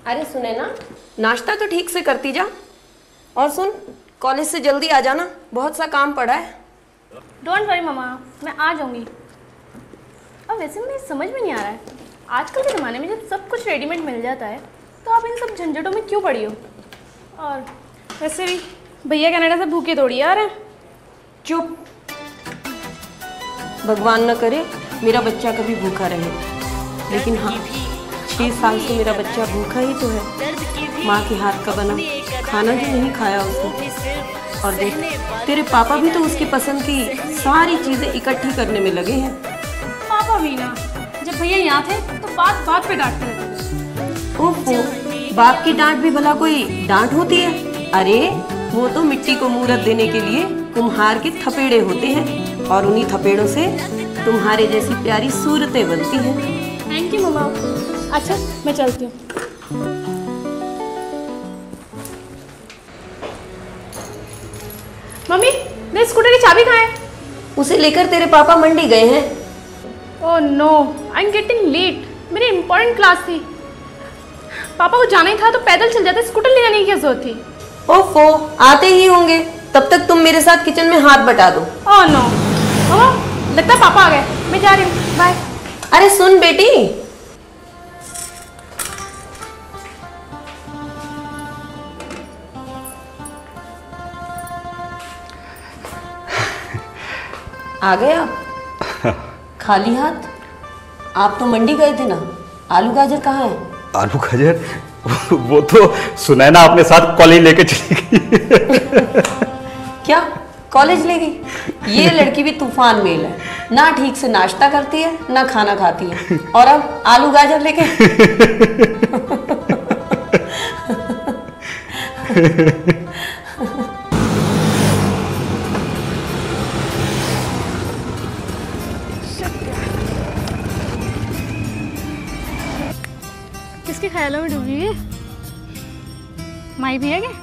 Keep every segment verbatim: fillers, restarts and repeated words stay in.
अरे सुने ना, नाश्ता तो ठीक से करती जा। और सुन, कॉलेज से जल्दी आ जाना, बहुत सा काम पड़ा है। डोंट वरी मामा, मैं आ जाऊंगी। अब वैसे मुझे समझ में नहीं आ रहा है, आजकल के ज़माने में जब सब कुछ रेडीमेड मिल जाता है तो आप इन सब झंझटों में क्यों पड़ी हो। और वैसे भी भैया कनाडा से भूखे थोड़ी आ रहे हैं। चुप, भगवान न करे मेरा बच्चा कभी भूखा रहे, लेकिन हाँ, छह साल से मेरा बच्चा भूखा ही तो है। माँ के हाथ का बना खाना भी नहीं खाया उसने। और देख, तेरे पापा भी तो उसकी पसंद की सारी चीजें इकट्ठी करने में लगे हैं। पापा भी ना, जब भैया यहाँ थे तो बात बात पे डांटते रहते। ओहो, बाप की डांट भी भला कोई डांट होती है? अरे वो तो मिट्टी को मूरत देने के लिए कुम्हार के थपेड़े होते हैं, और उन्हीं थपेड़ों से तुम्हारे जैसी प्यारी सूरतें बनती हैं। थैंक यू मम्मा। अच्छा मैं चलती हूँ। मम्मी, मेरे स्कूटर की चाबी कहाँ है? उसे लेकर तेरे पापा मंडी गए हैं। Oh no, I am getting late. मेरी इम्पोर्टेंट क्लास थी। पापा को जाना ही था तो पैदल चल जाते, स्कूटर ले जाने की क्या जरूरत थी? ओफो, आते ही होंगे, तब तक तुम मेरे साथ किचन में हाथ बटा दो। ओह नो, मम्मा लगता है पापा आ गए, मैं जा रही हूँ, बाय। अरे सुन बेटी, आ गए आप? खाली हाथ? आप तो मंडी गए थे ना, आलू गाजर कहाँ है? आलू गाजर वो तो सुनैना अपने साथ कॉलेज लेके चली गई। क्या कॉलेज ले गई? ये लड़की भी तूफान मेल है, ना ठीक से नाश्ता करती है ना खाना खाती है, और अब आलू गाजर लेके। किसके ख्यालों में डूबी है? माई भी है क्या?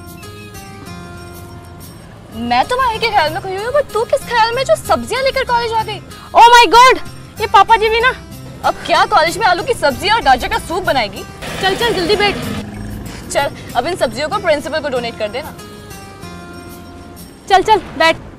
मैं तो माई के ख्याल में खड़ी हुई हूँ, पर तू किस ख्याल में जो सब्जियां लेकर कॉलेज आ गई? ओह माय गॉड, ये पापा जी भी ना। अब क्या कॉलेज में आलू की सब्जी और गाजर का सूप बनाएगी? चल चल जल्दी बैठ। चल अब इन सब्जियों को प्रिंसिपल को डोनेट कर देना। चल चल बैठ।